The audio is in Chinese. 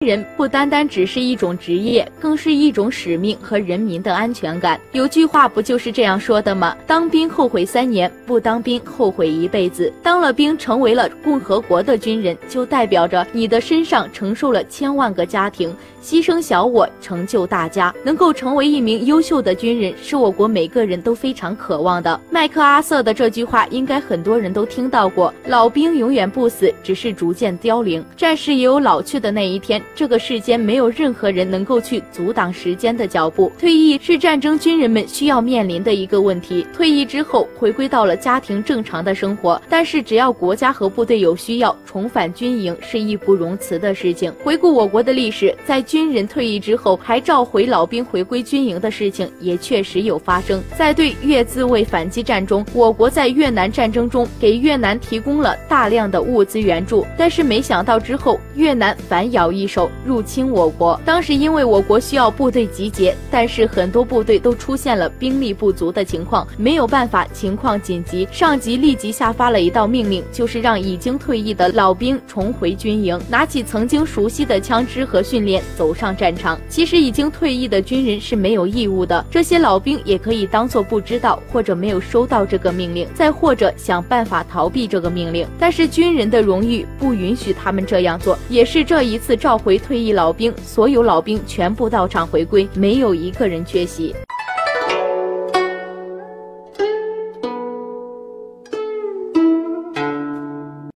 人不单单只是一种职业，更是一种使命和人民的安全感。有句话不就是这样说的吗？当兵后悔3年，不当兵后悔一辈子。当了兵，成为了共和国的军人，就代表着你的身上承受了千万个家庭，牺牲小我，成就大家。能够成为一名优秀的军人，是我国每个人都非常渴望的。麦克阿瑟的这句话，应该很多人都听到过：老兵永远不死，只是逐渐凋零。战士也有老去的那一天，这个世间没有任何人能够去阻挡时间的脚步。退役是战争军人们需要面临的一个问题。退役之后，回归到了家庭正常的生活，但是只要国家和部队有需要，重返军营是义不容辞的事情。回顾我国的历史，在军人退役之后还召回老兵回归军营的事情也确实有发生。在对越自卫反击战中，我国在越南战争中给越南提供了大量的物资援助，但是没想到之后越南反咬一手入侵我国。当时因为我国需要部队集结，但是很多部队都出现了兵力不足的情况，没有办法，情况紧急，上级立即下发了一道命令，就是让已经退役的老兵重回军营，拿起曾经熟悉的枪支和训练，走上战场。其实已经退役的军人是没有义务的，这些老兵也可以当作不知道或者没有收到这个命令，再或者想办法逃避这个命令。但是军人的荣誉不允许他们这样做，也是这一次召回退役老兵，所有老兵全部到场回归，没有一个人缺席。